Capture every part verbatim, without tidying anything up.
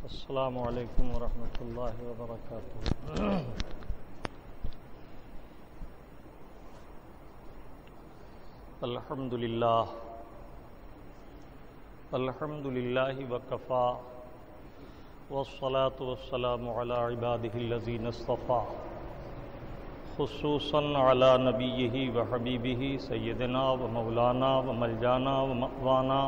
السلام علیکم ورحمۃ اللہ وبرکاتہ۔ الحمد للہ الحمد للہ وکفا والصلاة والسلام علی عبادہ الذین اصطفیٰ، خصوصاً علی نبیہ وحبیبہ سیدنا و مولانا و ملجانا و مأوانا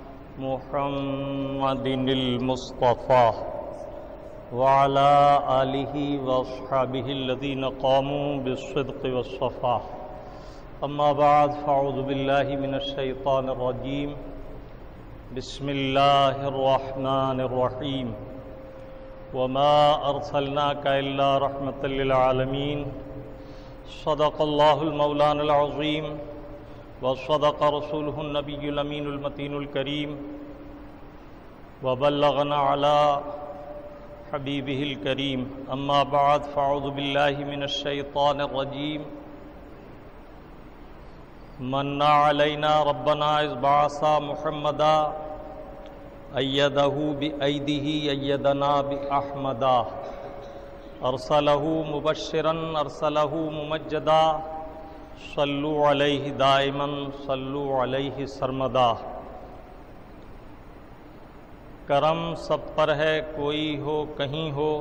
محمد المصطفیٰ وعلى آلہ واصحابہ الذین قاموا بالصدق والصفاء۔ اما بعد فاعوذ باللہ من الشیطان الرجیم، بسم اللہ الرحمن الرحیم۔ وما ارسلناک الا رحمۃ للعالمین، صدق اللہ المولانا العظیم وصدق رسولہ النبی الامین المتین الکریم، وبلغنا علی حبیبہ الکریم۔ اما بعد فاعوذ باللہ من الشیطان الرجیم، من علینا ربنا اذ بعث محمدا ایدہ بایدہ ایدنا باحمدا، ارسلہ مبشرا ارسلہ ممجدا، صلو علیہ دائما صلو علیہ سرمدا۔ کرم سب پر ہے کوئی ہو کہیں ہو،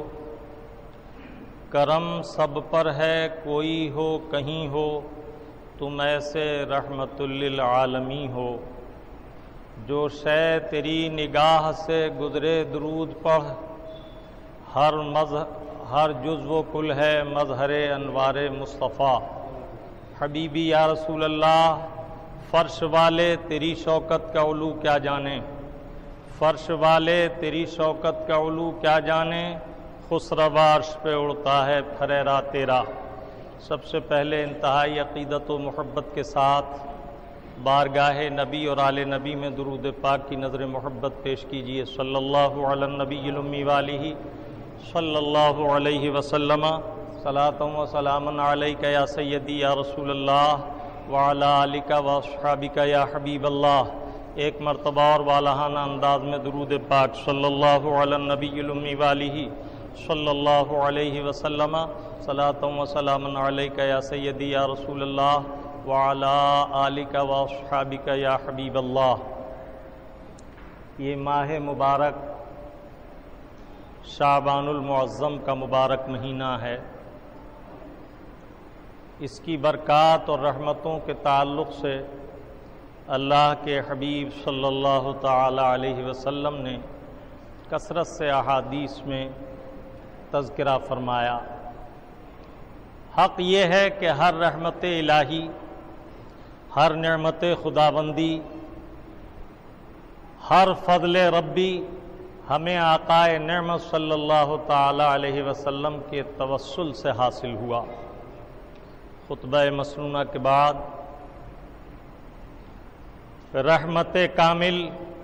کرم سب پر ہے کوئی ہو کہیں ہو، تم ایسے رحمت للعالمین ہو۔ جو شے تیری نگاہ سے گزرے درود پڑھ، ہر مظہر ہر جزو و کل ہے مظہر انوار مصطفیٰ۔ حبیبی یا رسول اللہ، فرش والے تیری شوکت کا علو کیا جانے، فرش والے تیری شوکت کا علو کیا جانے، خسروا عرش پہ اڑتا ہے پھریرا تیرا۔ سب سے پہلے انتہائی عقیدت و محبت کے ساتھ بارگاہ نبی اور آل نبی میں درود پاک کی نظر محبت پیش کیجیے۔ صلی اللہ علی النبی الامی والہ صلی اللہ علیہ وسلم، صلاۃ و سلام علیک یا سیدی یا رسول اللہ وعلی آلک و اصحابک یا حبیب اللہ۔ ایک مرتبہ اور والہانہ انداز میں درود پاک صلی اللہ علی النبی الامی والہ صلی اللہ علیہ وسلم، صلاۃ و سلام علیک یا سیدی یا رسول اللہ وعلی آلک و اصحابک یا حبیب اللہ۔ یہ ماہ مبارک شعبان المعظم کا مبارک مہینہ ہے۔ اس کی برکات اور رحمتوں کے تعلق سے اللہ کے حبیب صلی اللہ تعالی علیہ وسلم نے کثرت سے احادیث میں تذکرہ فرمایا۔ حق یہ ہے کہ ہر رحمت الہی، ہر نعمت خداوندی، ہر فضل ربی ہمیں آقا نعمت صلی اللہ تعالی علیہ وسلم کے توسل سے حاصل ہوا۔ خطبہ مسنونہ کے بعد رحمت کامل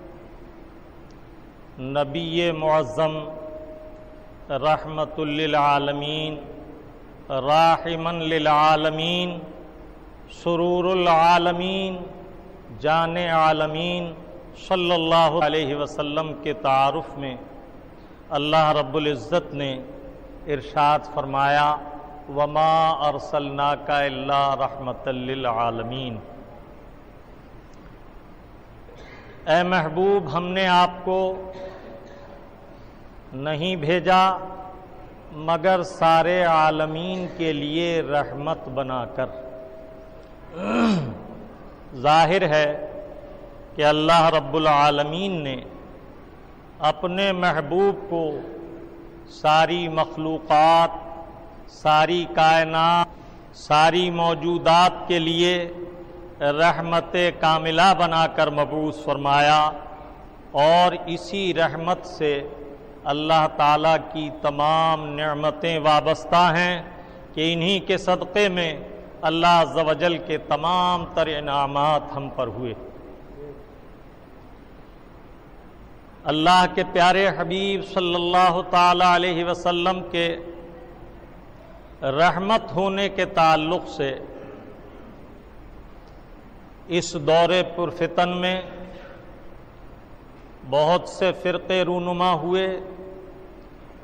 نبی معظم رحمت للعالمین راحمن للعالمین سرور العالمین جان عالمین صلی اللہ علیہ وسلم کے تعارف میں اللہ رب العزت نے ارشاد فرمایا، وما ارسلناک الا رحمۃ للعالمین۔ اے محبوب، ہم نے آپ کو نہیں بھیجا مگر سارے عالمین کے لیے رحمت بنا کر۔ ظاہر ہے کہ اللہ رب العالمین نے اپنے محبوب کو ساری مخلوقات، ساری کائنات، ساری موجودات کے لیے رحمت کاملہ بنا کر مبعوث فرمایا، اور اسی رحمت سے اللہ تعالیٰ کی تمام نعمتیں وابستہ ہیں کہ انہی کے صدقے میں اللہ عز و جل کے تمام تر انعامات ہم پر ہوئے۔ اللہ کے پیارے حبیب صلی اللہ تعالی علیہ وسلم کے رحمت ہونے کے تعلق سے اس دور پرفتن میں بہت سے فرقے رونما ہوئے،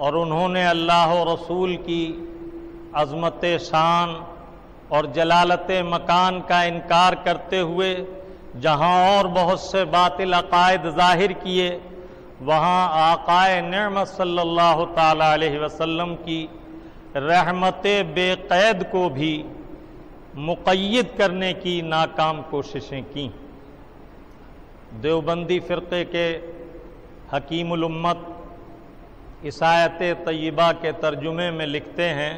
اور انہوں نے اللہ و رسول کی عظمت شان اور جلالت مکان کا انکار کرتے ہوئے جہاں اور بہت سے باطل عقائد ظاہر کیے، وہاں آقائے نعمت صلی اللہ تعالی علیہ وسلم کی رحمت بے قید کو بھی مقید کرنے کی ناکام کوششیں کیں۔ دیوبندی فرقے کے حکیم الامت اس آیت طیبہ کے ترجمے میں لکھتے ہیں،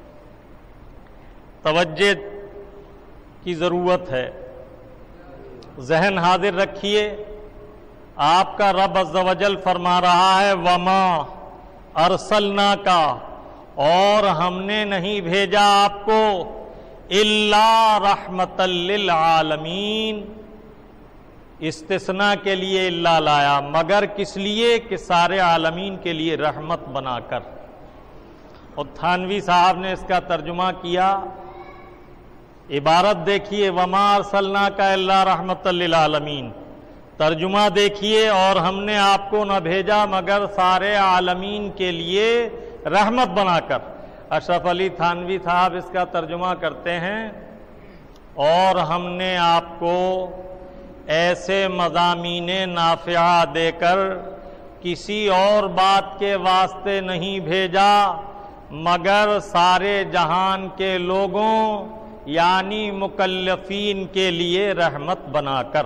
توجہ کی ضرورت ہے، ذہن حاضر رکھیے۔ آپ کا رب عز و جل فرما رہا ہے وما ارسلناک، اور ہم نے نہیں بھیجا آپ کو الا رحمتا للعالمین، استثناء کے لیے الا لایا، مگر کس لیے کہ سارے عالمین کے لیے رحمت بنا کر۔ اور تھانوی صاحب نے اس کا ترجمہ کیا، عبارت دیکھیے وما ارسلناک الا رحمتا للعالمین، ترجمہ دیکھیے اور ہم نے آپ کو نہ بھیجا مگر سارے عالمین کے لیے رحمت بنا کر۔ اشرف علی تھانوی صاحب اس کا ترجمہ کرتے ہیں، اور ہم نے آپ کو ایسے مضامین نافعہ دے کر کسی اور بات کے واسطے نہیں بھیجا مگر سارے جہان کے لوگوں یعنی مکلفین کے لیے رحمت بنا کر۔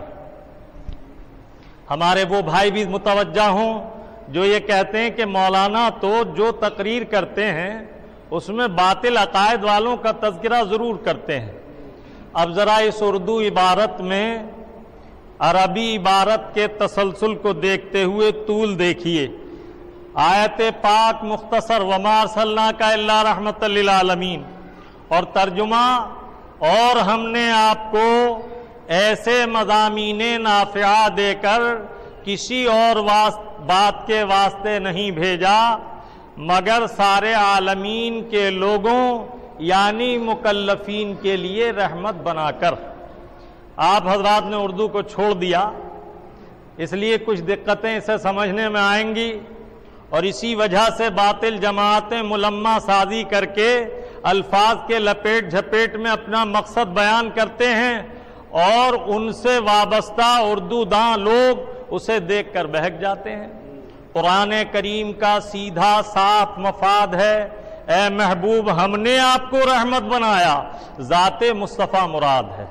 ہمارے وہ بھائی بھی متوجہ ہوں جو یہ کہتے ہیں کہ مولانا تو جو تقریر کرتے ہیں اس میں باطل عقائد والوں کا تذکرہ ضرور کرتے ہیں۔ اب ذرا اس اردو عبارت میں عربی عبارت کے تسلسل کو دیکھتے ہوئے طول دیکھیے۔ آیت پاک مختصر وما ارسلناک الا رحمتا للعالمین، اور ترجمہ اور ہم نے آپ کو ایسے مضامین نافعہ دے کر کسی اور بات کے واسطے نہیں بھیجا مگر سارے عالمین کے لوگوں یعنی مکلفین کے لیے رحمت بنا کر۔ آپ حضرات نے اردو کو چھوڑ دیا، اس لیے کچھ دقتیں اسے سمجھنے میں آئیں گی، اور اسی وجہ سے باطل جماعتیں ملمہ سازی کر کے الفاظ کے لپیٹ جھپیٹ میں اپنا مقصد بیان کرتے ہیں، اور ان سے وابستہ اردو داں لوگ اسے دیکھ کر بہک جاتے ہیں۔ قرآن کریم کا سیدھا صاف مفاد ہے، اے محبوب ہم نے آپ کو رحمت بنایا، ذات مصطفیٰ مراد ہے۔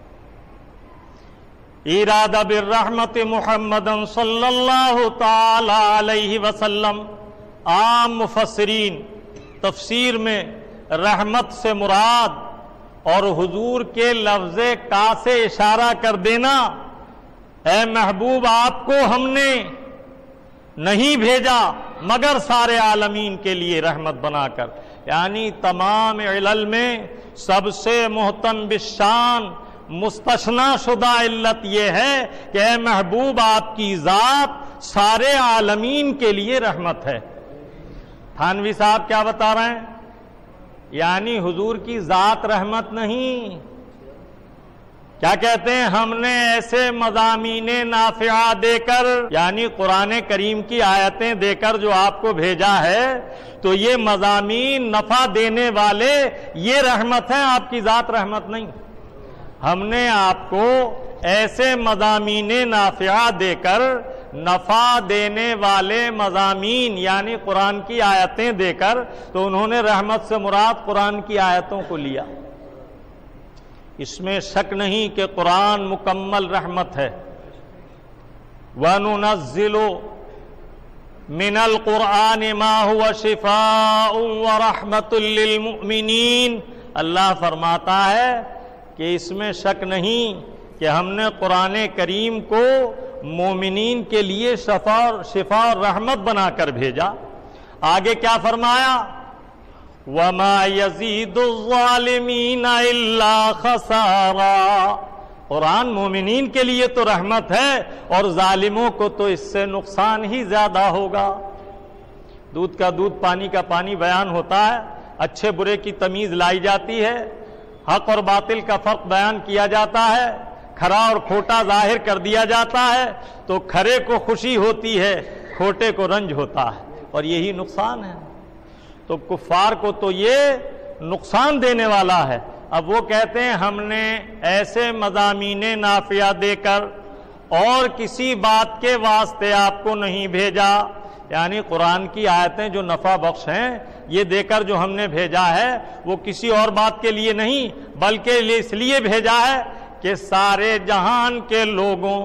اراد بالرحمت محمد صلی اللہ تعالی علیہ وسلم، عام مفسرین تفسیر میں رحمت سے مراد اور حضور کے لفظ کا سے اشارہ کر دینا، اے محبوب آپ کو ہم نے نہیں بھیجا مگر سارے عالمین کے لیے رحمت بنا کر، یعنی تمام علل میں سب سے محتم بالشان مستثنیٰ شدہ علت یہ ہے کہ اے محبوب آپ کی ذات سارے عالمین کے لیے رحمت ہے۔ تھانوی صاحب کیا بتا رہے ہیں؟ یعنی حضور کی ذات رحمت نہیں، کیا کہتے ہیں؟ ہم نے ایسے مضامین نافعہ دے کر یعنی قرآن کریم کی آیتیں دے کر جو آپ کو بھیجا ہے تو یہ مضامین نفع دینے والے یہ رحمت ہیں، آپ کی ذات رحمت نہیں۔ ہم نے آپ کو ایسے مضامین نافعہ دے کر نفع دینے والے مضامین یعنی قرآن کی آیتیں دے کر، تو انہوں نے رحمت سے مراد قرآن کی آیتوں کو لیا۔ اس میں شک نہیں کہ قرآن مکمل رحمت ہے۔ وَنُنَزِّلُ مِنَ الْقُرْآنِ مَا هُوَ شِفَاءٌ وَرَحْمَةٌ لِّلْمُؤْمِنِينَ، اللہ فرماتا ہے کہ اس میں شک نہیں کہ ہم نے قرآن کریم کو مومنین کے لیے شفا شفا اور رحمت بنا کر بھیجا۔ آگے کیا فرمایا؟ وَمَا يَزِيدُ الظَّالِمِينَ إِلَّا خَسَارًا، قرآن مومنین کے لیے تو رحمت ہے اور ظالموں کو تو اس سے نقصان ہی زیادہ ہوگا۔ دودھ کا دودھ پانی کا پانی بیان ہوتا ہے، اچھے برے کی تمیز لائی جاتی ہے، حق اور باطل کا فرق بیان کیا جاتا ہے، کھرا اور کھوٹا ظاہر کر دیا جاتا ہے، تو کھرے کو خوشی ہوتی ہے، کھوٹے کو رنج ہوتا ہے۔ اور یہی نقصان ہے. تو کفار کو تو یہ نقصان دینے والا ہے. اب وہ کہتے ہیں ہم نے ایسے مضامین نافعہ دے کر اور کسی بات کے واسطے آپ کو نہیں بھیجا، یعنی قرآن کی آیتیں جو نفع بخش ہیں یہ دے کر جو ہم نے بھیجا ہے وہ کسی اور بات کے لیے نہیں بلکہ اس لیے بھیجا ہے کہ سارے جہان کے لوگوں،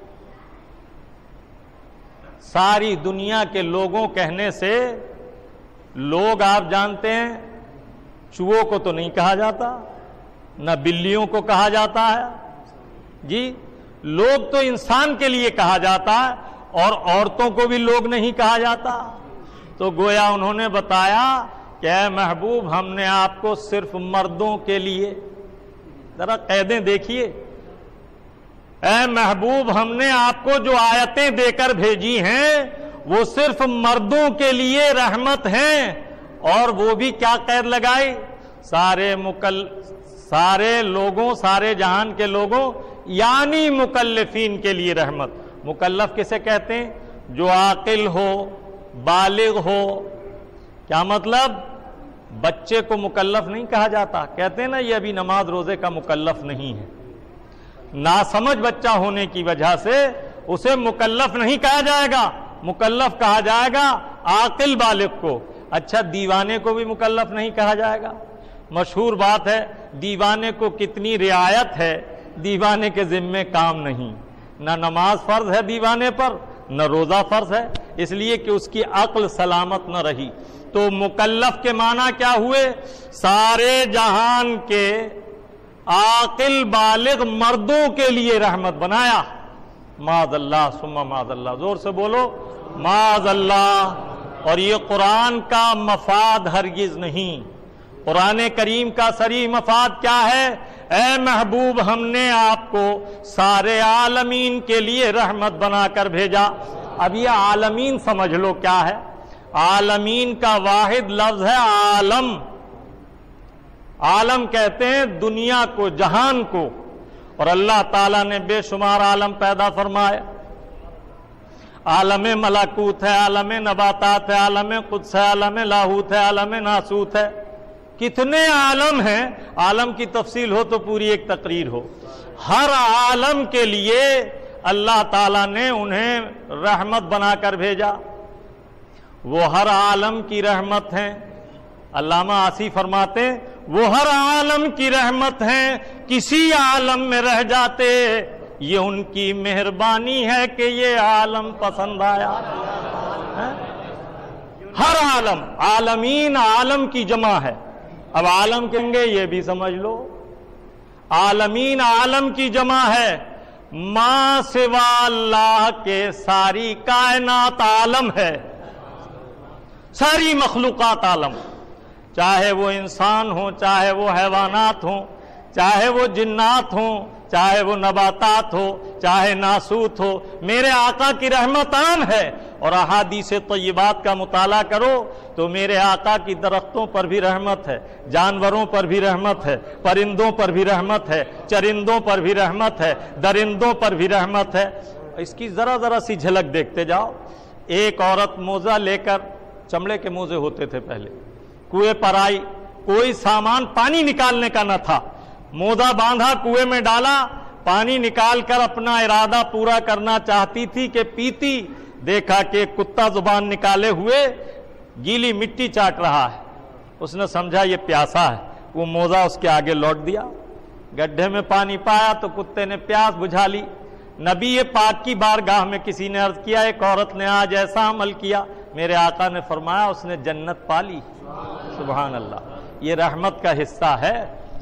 ساری دنیا کے لوگوں کہنے سے لوگ آپ جانتے ہیں چوہوں کو تو نہیں کہا جاتا، نہ بلیوں کو کہا جاتا ہے جی، لوگ تو انسان کے لیے کہا جاتا ہے اور عورتوں کو بھی لوگ نہیں کہا جاتا. تو گویا انہوں نے بتایا کہ اے محبوب ہم نے آپ کو صرف مردوں کے لیے، ذرا قیدیں دیکھیے، اے محبوب ہم نے آپ کو جو آیتیں دے کر بھیجی ہیں وہ صرف مردوں کے لیے رحمت ہیں. اور وہ بھی کیا قید لگائی؟ سارے مکل سارے لوگوں، سارے جہان کے لوگوں یعنی مکلفین کے لیے رحمت. مکلف کسے کہتے ہیں؟ جو عاقل ہو، بالغ ہو. کیا مطلب؟ بچے کو مکلف نہیں کہا جاتا، کہتے ہیں نا یہ ابھی نماز روزے کا مکلف نہیں ہے، ناسمجھ بچہ ہونے کی وجہ سے اسے مکلف نہیں کہا جائے گا، مکلف کہا جائے گا عاقل بالغ کو. اچھا دیوانے کو بھی مکلف نہیں کہا جائے گا؟ مشہور بات ہے دیوانے کو کتنی رعایت ہے، دیوانے کے ذمے کام نہیں، نہ نماز فرض ہے دیوانے پر نہ روزہ فرض ہے، اس لیے کہ اس کی عقل سلامت نہ رہی. تو مکلف کے معنی کیا ہوئے؟ سارے جہان کے عاقل بالغ مردوں کے لیے رحمت بنایا. معاذ اللہ ثم معاذ اللہ، زور سے بولو معاذ اللہ. اور یہ قرآن کا مفاد ہرگز نہیں. قرآن کریم کا صریح مفاد کیا ہے؟ اے محبوب ہم نے آپ کو سارے عالمین کے لیے رحمت بنا کر بھیجا. اب یہ عالمین سمجھ لو کیا ہے. عالمین کا واحد لفظ ہے عالم. عالم کہتے ہیں دنیا کو، جہان کو. اور اللہ تعالیٰ نے بے شمار عالم پیدا فرمائے. عالم ملکوت ہے، عالم نباتات ہے، عالم قدس ہے، عالم لاہوت ہے، عالم ناسوت ہے. کتنے عالم ہیں، عالم کی تفصیل ہو تو پوری ایک تقریر ہو. ہر عالم کے لیے اللہ تعالیٰ نے انہیں رحمت بنا کر بھیجا. وہ ہر عالم کی رحمت ہیں. علامہ آسی فرماتے وہ ہر عالم کی رحمت ہیں، کسی عالم میں رہ جاتے یہ ان کی مہربانی ہے کہ یہ عالم پسند آیا. ہر عالم، عالمین عالم کی جمع ہے. اب عالم کہیں گے یہ بھی سمجھ لو، عالمین عالم کی جمع ہے. ما سوا اللہ کے ساری کائنات عالم ہے، ساری مخلوقات عالم، چاہے وہ انسان ہوں، چاہے وہ حیوانات ہوں، چاہے وہ جنات ہوں، چاہے وہ نباتات ہو، چاہے ناسوت ہو. میرے آقا کی رحمت عام ہے. اور احادیث طیبات کا مطالعہ کرو تو میرے آقا کی درختوں پر بھی رحمت ہے، جانوروں پر بھی رحمت ہے، پرندوں پر بھی رحمت ہے، چرندوں پر بھی رحمت ہے، درندوں پر بھی رحمت ہے. اس کی ذرا ذرا سی جھلک دیکھتے جاؤ. ایک عورت موزہ لے کر، چمڑے کے موزے ہوتے تھے پہلے، کنویں پر آئی، کوئی سامان پانی نکالنے کا نہ تھا، موزہ باندھا، کنویں میں ڈالا، پانی نکال کر اپنا ارادہ پورا کرنا چاہتی تھی کہ پیتی، دیکھا کہ کتا زبان نکالے ہوئے گیلی مٹی چاٹ رہا ہے. اس نے سمجھا یہ پیاسا ہے، وہ موزہ اس کے آگے لوٹ دیا. گڈھے میں پانی پایا تو کتے نے پیاس بجھا لی. نبی پاک کی بارگاہ میں کسی نے عرض کیا ایک عورت نے آج ایسا عمل کیا. میرے آقا نے فرمایا اس نے جنت پالی. سبحان اللہ. یہ رحمت کا حصہ ہے.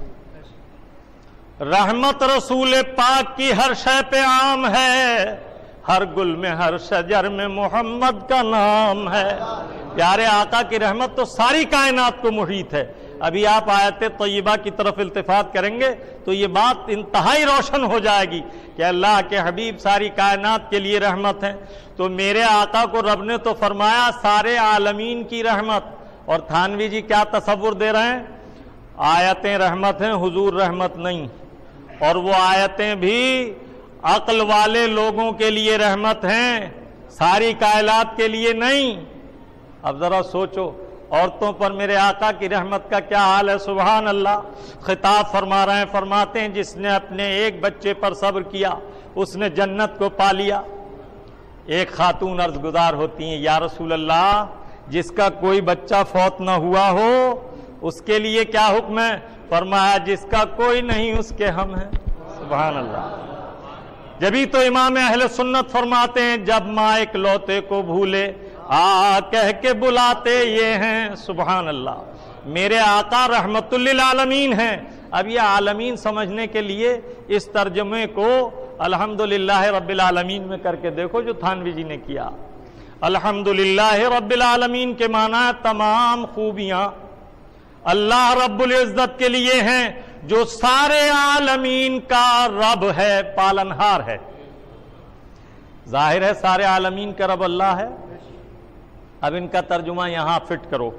رحمت رسول پاک کی ہر شے پہ عام ہے، ہر گل میں ہر شجر میں محمد کا نام ہے. پیارے آقا کی رحمت تو ساری کائنات کو محیط ہے. ابھی آپ آیت طیبہ کی طرف التفات کریں گے تو یہ بات انتہائی روشن ہو جائے گی کہ اللہ کے حبیب ساری کائنات کے لیے رحمت ہیں. تو میرے آقا کو رب نے تو فرمایا سارے عالمین کی رحمت. اور تھانوی جی کیا تصور دے رہے ہیں؟ آیتیں رحمت ہیں، حضور رحمت نہیں. اور وہ آیتیں بھی عقل والے لوگوں کے لیے رحمت ہیں، ساری کائنات کے لیے نہیں. اب ذرا سوچو عورتوں پر میرے آقا کی رحمت کا کیا حال ہے. سبحان اللہ. خطاب فرما رہے ہیں, فرماتے ہیں جس نے اپنے ایک بچے پر صبر کیا اس نے جنت کو پا لیا. ایک خاتون عرض گزار ہوتی ہیں, یا رسول اللہ جس کا کوئی بچہ فوت نہ ہوا ہو اس کے لیے کیا حکم ہے؟ فرمایا جس کا کوئی نہیں اس کے ہم ہیں. سبحان اللہ. جبھی تو امام اہل سنت فرماتے ہیں جب ماں ایک لوتے کو بھولے آ کہہ کے بلاتے یہ ہیں. سبحان اللہ. میرے آقا رحمت للعالمین ہیں. اب یہ عالمین سمجھنے کے لیے اس ترجمے کو الحمدللہ رب العالمین میں کر کے دیکھو جو تھانوی جی نے کیا. الحمدللہ رب العالمین کے معنی تمام خوبیاں اللہ رب العزت کے لیے ہیں جو سارے عالمین کا رب ہے, پالنہار ہے. ظاہر ہے سارے عالمین کا رب اللہ ہے. اب ان کا ترجمہ یہاں فٹ کرو.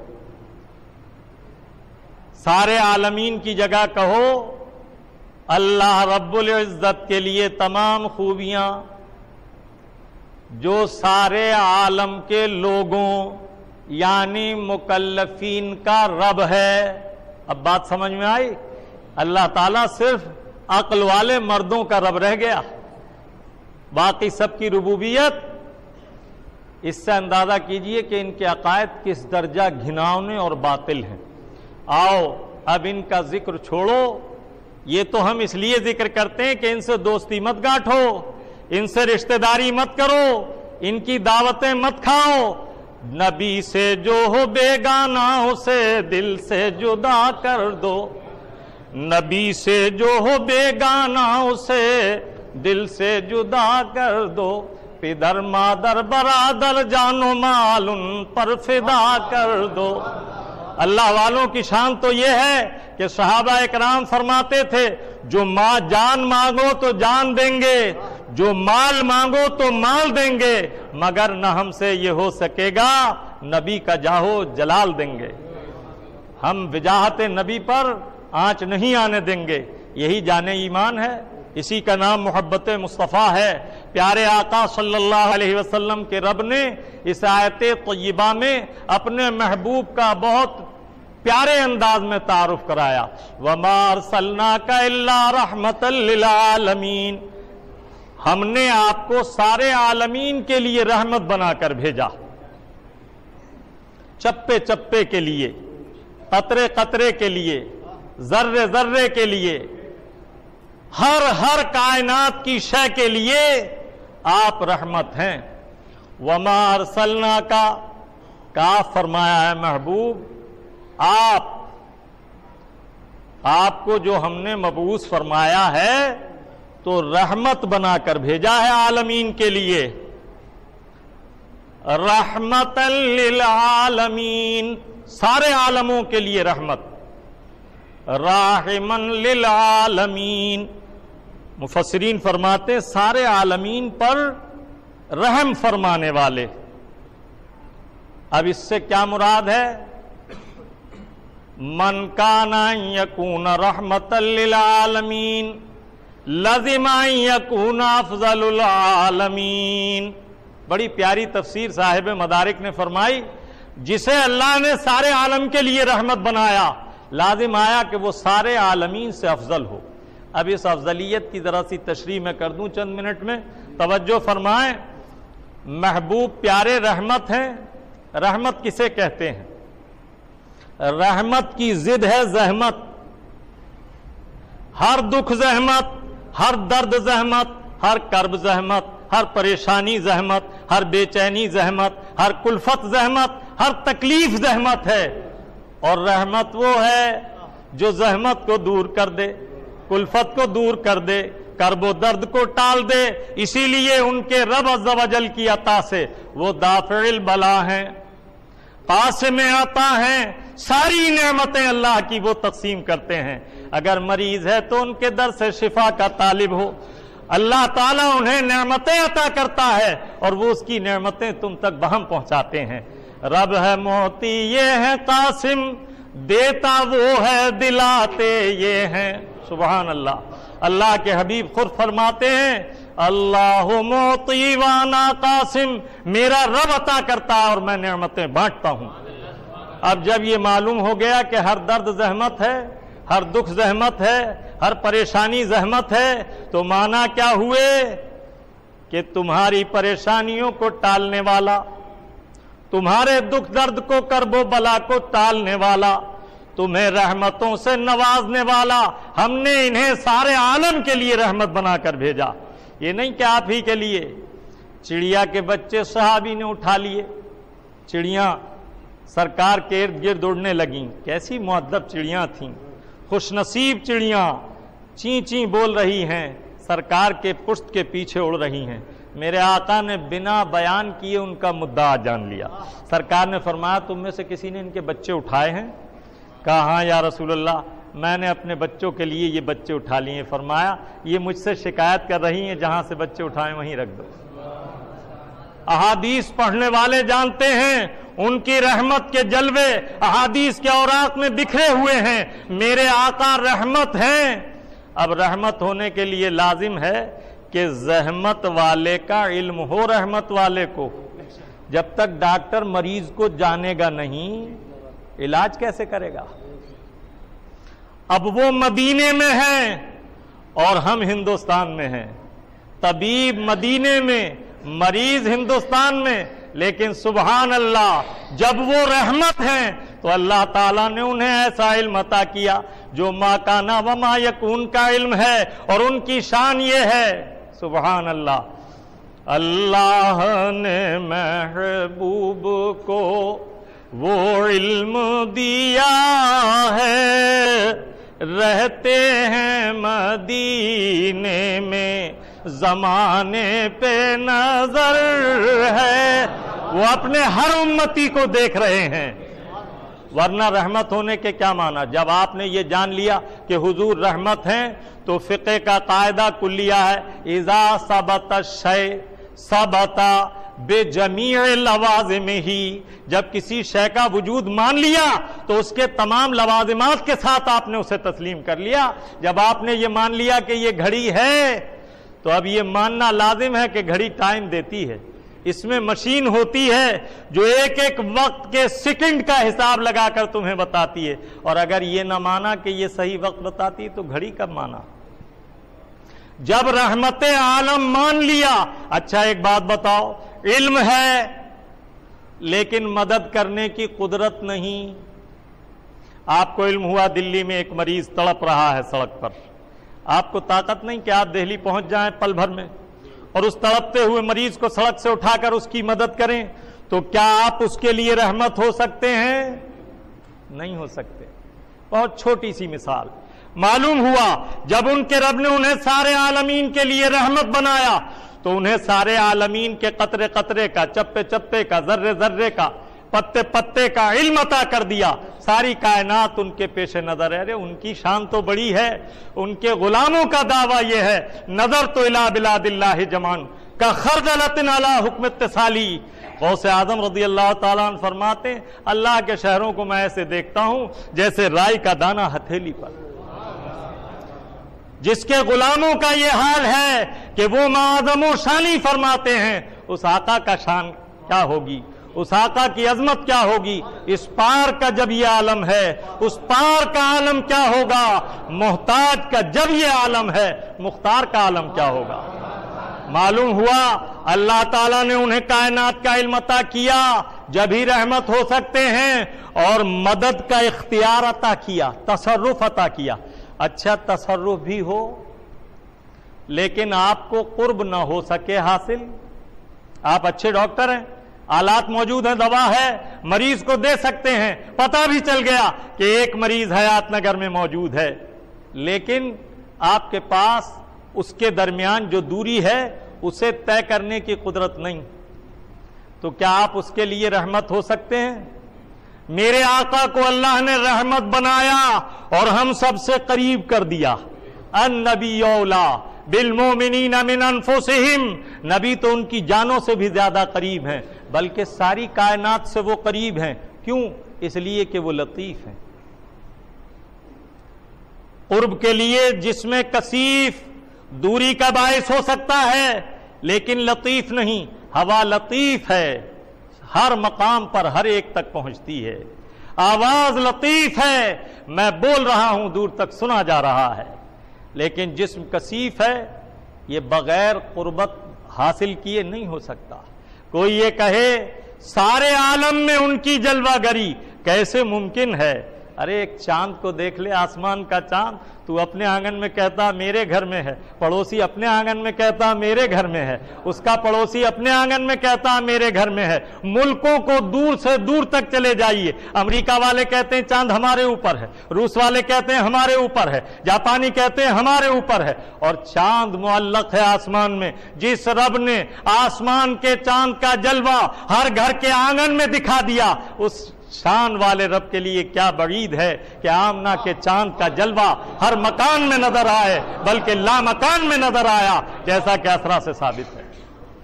سارے عالمین کی جگہ کہو اللہ رب العزت کے لیے تمام خوبیاں جو سارے عالم کے لوگوں یعنی مکلفین کا رب ہے. اب بات سمجھ میں آئی؟ اللہ تعالیٰ صرف عقل والے مردوں کا رب رہ گیا, باقی سب کی ربوبیت. اس سے اندازہ کیجئے کہ ان کے عقائد کس درجہ گھناؤنے اور باطل ہیں. آؤ اب ان کا ذکر چھوڑو. یہ تو ہم اس لیے ذکر کرتے ہیں کہ ان سے دوستی مت گاٹھو, ان سے رشتہ داری مت کرو, ان کی دعوتیں مت کھاؤ. نبی سے جو ہو بیگانہ اسے دل سے جدا کر دو. نبی سے جو ہو بیگانہ اسے دل سے جدا کر دو. پدر مادر برادر جان و مال ان پر فدا کر دو. اللہ والوں کی شان تو یہ ہے کہ صحابہ اکرام فرماتے تھے جو ماں جان مانگو تو جان دیں گے, جو مال مانگو تو مال دیں گے, مگر نہ ہم سے یہ ہو سکے گا نبی کا جاہو جلال دیں گے. ہم وجاہت نبی پر آنچ نہیں آنے دیں گے. یہی جان ایمان ہے, اسی کا نام محبت مصطفیٰ ہے. پیارے آقا صلی اللہ علیہ وسلم کے رب نے اس آیت طیبہ میں اپنے محبوب کا بہت پیارے انداز میں تعارف کرایا. وَمَا أَرْسَلْنَاكَ إِلَّا رَحْمَةً لِلْعَالَمِينَ. ہم نے آپ کو سارے عالمین کے لیے رحمت بنا کر بھیجا, چپے چپے کے لیے, قطرے قطرے کے لیے, ذرے ذرے کے لیے, ہر ہر کائنات کی شے کے لیے آپ رحمت ہیں. وَمَا أَرْسَلْنَاكَ کاف فرمایا ہے محبوب, آپ آپ کو جو ہم نے مبعوث فرمایا ہے تو رحمت بنا کر بھیجا ہے عالمین کے لیے. رحمتً للعالمین, سارے عالموں کے لیے رحمت. راحمًا للعالمین, مفسرین فرماتے سارے عالمین پر رحم فرمانے والے. اب اس سے کیا مراد ہے؟ من کان یکون رحمتا للعالمین لازم یکون افضل العالمین. بڑی پیاری تفسیر صاحب مدارک نے فرمائی, جسے اللہ نے سارے عالم کے لیے رحمت بنایا لازم آیا کہ وہ سارے عالمین سے افضل ہو. اب اس افضلیت کی ذرا سی تشریح میں کر دوں چند منٹ میں, توجہ فرمائیں. محبوب پیارے رحمت ہیں. رحمت کسے کہتے ہیں؟ رحمت کی ضد ہے زحمت. ہر دکھ زحمت, ہر درد زحمت, ہر کرب زحمت, ہر پریشانی زحمت, ہر بے چینی زحمت, ہر کلفت زحمت, ہر تکلیف زحمت ہے. اور رحمت وہ ہے جو زحمت کو دور کر دے, کلفت کو دور کر دے, کرب و درد کو ٹال دے. اسی لیے ان کے رب عز و جل کی عطا سے وہ دافع البلا ہیں, قاسم عطا ہیں. ساری نعمتیں اللہ کی وہ تقسیم کرتے ہیں. اگر مریض ہے تو ان کے در سے شفا کا طالب ہو. اللہ تعالیٰ انہیں نعمتیں عطا کرتا ہے اور وہ اس کی نعمتیں تم تک بہم پہنچاتے ہیں. رب ہے موتی یہ ہے قاسم, دیتا وہ ہے دلاتے یہ ہیں. سبحان اللہ. اللہ کے حبیب خود فرماتے ہیں اللہ معطی وانا قاسم، میرا رب عطا کرتا ہے اور میں نعمتیں بانٹتا ہوں۔ اب جب یہ معلوم ہو گیا کہ ہر درد زحمت ہے، ہر دکھ زحمت ہے، ہر پریشانی زحمت ہے، تو معنی کیا ہوئے کہ تمہاری پریشانیوں کو ٹالنے والا، تمہارے دکھ درد کو کرب و بلا کو ٹالنے والا، تمہیں رحمتوں سے نوازنے والا، ہم نے انہیں سارے عالم کے لیے رحمت بنا کر بھیجا، یہ نہیں کہ آپ ہی کے لیے۔ چڑیا کے بچے صحابی نے اٹھا لیے، چڑیاں سرکار کے ارد گرد اڑنے لگیں، کیسی مؤدب چڑیاں تھیں، خوش نصیب چڑیاں، چیں چیں بول رہی ہیں، سرکار کے پشت کے پیچھے اڑ رہی ہیں۔ میرے آقا نے بنا بیان کیے ان کا مدعا جان لیا۔ سرکار نے فرمایا تم میں سے کسی نے ان کے بچے اٹھائے ہیں؟ کہا ہاں یا رسول اللہ، میں نے اپنے بچوں کے لیے یہ بچے اٹھا لیے۔ فرمایا یہ مجھ سے شکایت کر رہی ہیں، جہاں سے بچے اٹھائیں وہیں رکھ دو۔ احادیث پڑھنے والے جانتے ہیں ان کی رحمت کے جلوے احادیث کے اوراق میں بکھرے ہوئے ہیں۔ میرے آقا رحمت ہیں۔ اب رحمت ہونے کے لیے لازم ہے کہ زحمت والے کا علم ہو رحمت والے کو۔ جب تک ڈاکٹر مریض کو جانے گا نہیں، علاج کیسے کرے گا؟ اب وہ مدینے میں ہیں اور ہم ہندوستان میں ہیں، طبیب مدینے میں، مریض ہندوستان میں، لیکن سبحان اللہ جب وہ رحمت ہیں تو اللہ تعالیٰ نے انہیں ایسا علم عطا کیا جو ما کانا و ما یکون کا علم ہے، اور ان کی شان یہ ہے سبحان اللہ، اللہ نے محبوب کو وہ علم دیا ہے، رہتے ہیں مدینے میں زمانے پہ نظر ہے، وہ اپنے ہر امتی کو دیکھ رہے ہیں۔ ورنہ رحمت ہونے کے کیا معنی؟ جب آپ نے یہ جان لیا کہ حضور رحمت ہیں تو فقہ کا قاعدہ کلیہ ہے، اذا ثبت الشیء ثبت بجمیع لوازمہ، جب کسی شے کا وجود مان لیا تو اس کے تمام لوازمات کے ساتھ آپ نے اسے تسلیم کر لیا۔ جب آپ نے یہ مان لیا کہ یہ گھڑی ہے تو اب یہ ماننا لازم ہے کہ گھڑی ٹائم دیتی ہے، اس میں مشین ہوتی ہے جو ایک ایک وقت کے سیکنڈ کا حساب لگا کر تمہیں بتاتی ہے، اور اگر یہ نہ مانا کہ یہ صحیح وقت بتاتی تو گھڑی کب مانا؟ جب رحمت عالم مان لیا۔ اچھا ایک بات بتاؤ، علم ہے لیکن مدد کرنے کی قدرت نہیں۔ آپ کو علم ہوا دلی میں ایک مریض تڑپ رہا ہے سڑک پر، آپ کو طاقت نہیں کہ آپ دہلی پہنچ جائیں پل بھر میں اور اس تڑپتے ہوئے مریض کو سڑک سے اٹھا کر اس کی مدد کریں، تو کیا آپ اس کے لیے رحمت ہو سکتے ہیں؟ نہیں ہو سکتے۔ بہت چھوٹی سی مثال، معلوم ہوا جب ان کے رب نے انہیں سارے عالمین کے لیے رحمت بنایا تو انہیں سارے عالمین کے قطرے قطرے کا، چپے چپے کا، ذرے ذرے کا، پتے پتے کا علم عطا کر دیا۔ ساری کائنات ان کے پیش نظر ہے۔ ان کی شان تو بڑی ہے، ان کے غلاموں کا دعویٰ یہ ہے نظر تو الی بلاد اللہ جمان کا خردلۃ علی حکم اتصالی۔ غوث اعظم رضی اللہ تعالیٰ عنہ فرماتے ہیں اللہ کے شہروں کو میں ایسے دیکھتا ہوں جیسے رائی کا دانہ ہتھیلی پر۔ جس کے غلاموں کا یہ حال ہے کہ وہ معظم و شانی فرماتے ہیں، اس آقا کا شان کیا ہوگی، اس آقا کی عظمت کیا ہوگی؟ اس پار کا جب یہ عالم ہے اس پار کا عالم کیا ہوگا؟ محتاج کا جب یہ عالم ہے مختار کا عالم کیا ہوگا؟ معلوم ہوا اللہ تعالیٰ نے انہیں کائنات کا علم عطا کیا، جب ہی رحمت ہو سکتے ہیں، اور مدد کا اختیار عطا کیا، تصرف عطا کیا۔ اچھا تصرف بھی ہو لیکن آپ کو قرب نہ ہو سکے حاصل۔ آپ اچھے ڈاکٹر ہیں، آلات موجود ہیں، دوا ہے، مریض کو دے سکتے ہیں، پتہ بھی چل گیا کہ ایک مریض حیات نگر میں موجود ہے، لیکن آپ کے پاس اس کے درمیان جو دوری ہے اسے طے کرنے کی قدرت نہیں، تو کیا آپ اس کے لیے رحمت ہو سکتے ہیں؟ میرے آقا کو اللہ نے رحمت بنایا اور ہم سب سے قریب کر دیا۔ النبی اولا بالمؤمنین من انفسہم، نبی تو ان کی جانوں سے بھی زیادہ قریب ہیں، بلکہ ساری کائنات سے وہ قریب ہیں۔ کیوں؟ اس لیے کہ وہ لطیف ہیں۔ قرب کے لیے جس میں کثیف دوری کا باعث ہو سکتا ہے لیکن لطیف نہیں. ہوا لطیف ہے، ہر مقام پر ہر ایک تک پہنچتی ہے. آواز لطیف ہے، میں بول رہا ہوں دور تک سنا جا رہا ہے. لیکن جسم کثیف ہے، یہ بغیر قربت حاصل کیے نہیں ہو سکتا. کوئی یہ کہے سارے عالم میں ان کی جلوہ گری کیسے ممکن ہے؟ ارے ایک چاند کو دیکھ لے، آسمان کا چاند. تو اپنے آنگن میں کہتا میرے گھر میں ہے، پڑوسی اپنے آنگن میں کہتا میرے گھر میں ہے، اس کا پڑوسی اپنے آنگن میں کہتا میرے گھر میں ہے. ملکوں کو دور سے دور تک چلے جائیے، امریکہ والے کہتے ہیں چاند ہمارے اوپر ہے، روس والے کہتے ہیں ہمارے اوپر ہے، جاپانی کہتے ہیں ہمارے اوپر ہے، اور چاند معلق ہے آسمان میں. جس رب نے آسمان کے چاند کا جلوہ ہر گھر کے آنگن میں دکھا دیا، اس شان والے رب کے لیے کیا بعید ہے کہ آمنہ کے چاند کا جلوہ ہر مکان میں نظر آئے، بلکہ لا مکان میں نظر آیا، جیسا کہ اسرا سے ثابت ہے.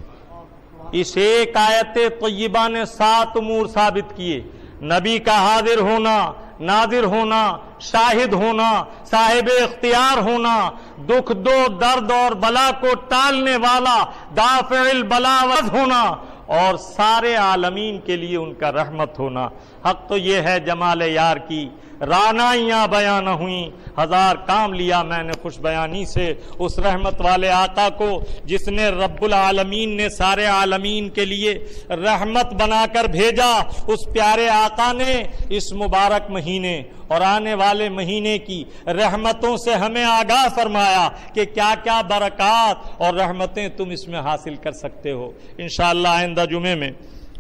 اس ایک آیت طیبہ نے سات امور ثابت کیے: نبی کا حاضر ہونا، ناظر ہونا، شاہد ہونا، صاحب اختیار ہونا، دکھ دو درد اور بلا کو ٹالنے والا دافع البلا ہونا، اور سارے عالمین کے لیے ان کا رحمت ہونا. حق تو یہ ہے جمال یار کی رانائیاں بیان نہ ہوئیں، ہزار کام لیا میں نے خوش بیانی سے. اس رحمت والے آقا کو جس نے رب العالمین نے سارے عالمین کے لیے رحمت بنا کر بھیجا، اس پیارے آقا نے اس مبارک مہینے اور آنے والے مہینے کی رحمتوں سے ہمیں آگاہ فرمایا کہ کیا کیا برکات اور رحمتیں تم اس میں حاصل کر سکتے ہو. انشاءاللہ آئندہ جمعے میں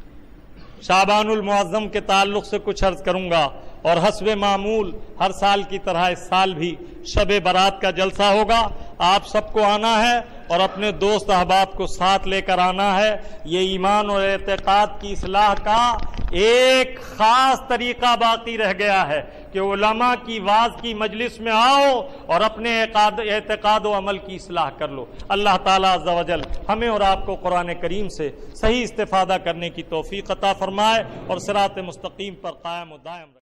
شعبان المعظم کے تعلق سے کچھ عرض کروں گا، اور حسب معمول ہر سال کی طرح اس سال بھی شب برات کا جلسہ ہوگا. آپ سب کو آنا ہے اور اپنے دوست احباب کو ساتھ لے کر آنا ہے. یہ ایمان اور اعتقاد کی اصلاح کا ایک خاص طریقہ باقی رہ گیا ہے کہ علماء کی واعظ کی مجلس میں آؤ اور اپنے اعتقاد و عمل کی اصلاح کر لو. اللہ تعالیٰ عز و جل ہمیں اور آپ کو قرآن کریم سے صحیح استفادہ کرنے کی توفیق عطا فرمائے اور صراط مستقیم پر قائم و دائم رکھے.